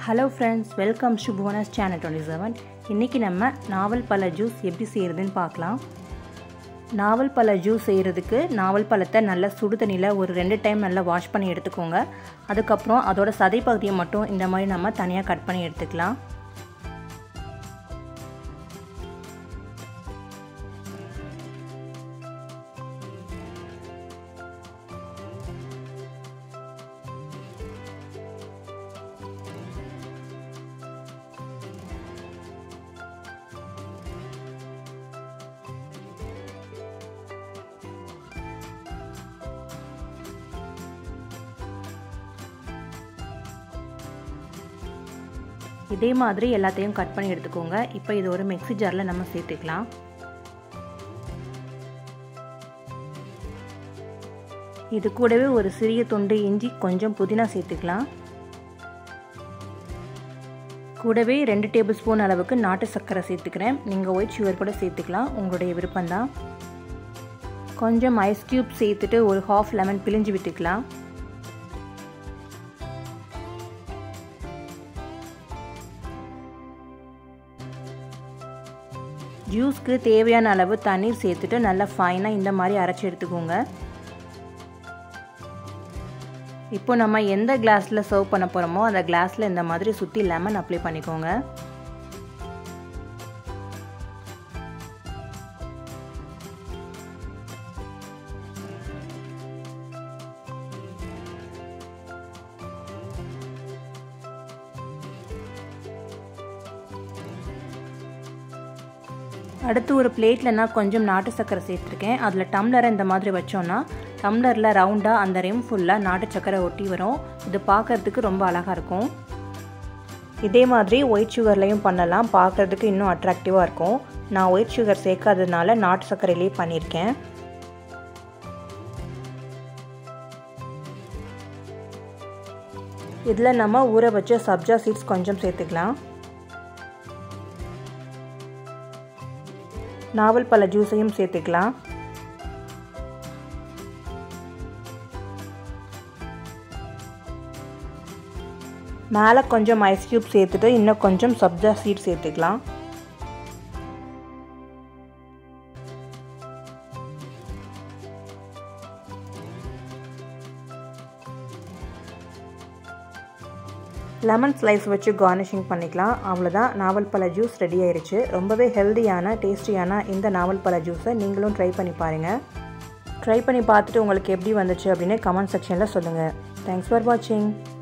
Hello friends, welcome to Bhuvana's channel 27. இன்னைக்கு நம்ம நாவல் பழ ஜூஸ் எப்படி செய்யறதுன்னு பார்க்கலாம். நாவல் பழ ஜூஸ் செய்யறதுக்கு நாவல் பழத்தை நல்லா சுடு தண்ணில ஒரு 2 டைம் நல்லா வாஷ் பண்ணி எடுத்துக்கோங்க. அதுக்கு அப்புறம் அதோட சதை பகுதியை மட்டும் இந்த மாதிரி நம்ம தனியா கட் பண்ணி எடுத்துக்கலாம். இதே மாதிரி எல்லாத்தையும் கட் பண்ணி எடுத்துக்கோங்க. இப்போ இது ஒரு மிக்ஸி ஜார்ல நம்ம சேர்த்துக்கலாம். இது கூடவே ஒரு சிறிய துண்டு இஞ்சி, கொஞ்சம் புதினா சேர்த்துக்கலாம். கூடவே 2 டேபிள் ஸ்பூன் அளவுக்கு நாட்டு சர்க்கரை சேர்த்துக்கிறேன். நீங்கள் ஒயிட் சுகர் கூட சேர்த்துக்கலாம், உங்களுடைய விருப்பம்தான். கொஞ்சம் ஐஸ் கியூப் சேர்த்துட்டு ஒரு ½ லெமன் பிழிஞ்சு விட்டுக்கலாம். ஜூஸ்க்கு தேவையான அளவு தண்ணீர் சேர்த்துட்டு நல்லா ஃபைனாக இந்த மாதிரி அரைச்சி எடுத்துக்கோங்க. இப்போ நம்ம எந்த கிளாஸில் சர்வ் பண்ண போகிறோமோ அந்த கிளாஸில் இந்த மாதிரி சுற்றி லெமன் அப்ளை பண்ணிக்கோங்க. அடுத்து ஒரு பிளேட்டில் நான் கொஞ்சம் நாட்டு சர்க்கரை சேர்த்துருக்கேன். அதில் டம்ளரை இந்த மாதிரி வச்சோன்னா டம்ளரில் ரவுண்டாக அந்த ரிம் ஃபுல்லாக நாட்டு சர்க்கரை ஒட்டி வரும். இது பார்க்கறதுக்கு ரொம்ப அழகாக இருக்கும். இதே மாதிரி ஒயிட் சுகர்லையும் பண்ணலாம், பார்க்குறதுக்கு இன்னும் அட்ராக்டிவாக இருக்கும். நான் ஒயிட் சுகர் சேர்க்காததுனால நாட்டு சர்க்கரையிலே பண்ணியிருக்கேன். இதில் நம்ம ஊற வச்ச சப்ஜா சீட்ஸ் கொஞ்சம் சேர்த்துக்கலாம். நாவல் பழ ஜூஸையும் சேர்த்துக்கலாம். மேலே கொஞ்சம் ஐஸ் கியூப் சேர்த்துட்டு இன்னும் கொஞ்சம் சப்ஜா சீட் சேர்த்துக்கலாம். லெமன் ஸ்லைஸ் வச்சு கார்னிஷிங் பண்ணிக்கலாம். அவ்வளோதான், நாவல் பழ ஜூஸ் ரெடி ஆயிடுச்சு. ரொம்பவே ஹெல்தியான டேஸ்டியான இந்த நாவல் பழ ஜூஸை நீங்களும் ட்ரை பண்ணி பாருங்கள். ட்ரை பண்ணி பார்த்துட்டு உங்களுக்கு எப்படி வந்துச்சு அப்படின்னு கமெண்ட் செக்ஷனில் சொல்லுங்கள். தேங்க்ஸ் ஃபார் வாட்சிங்.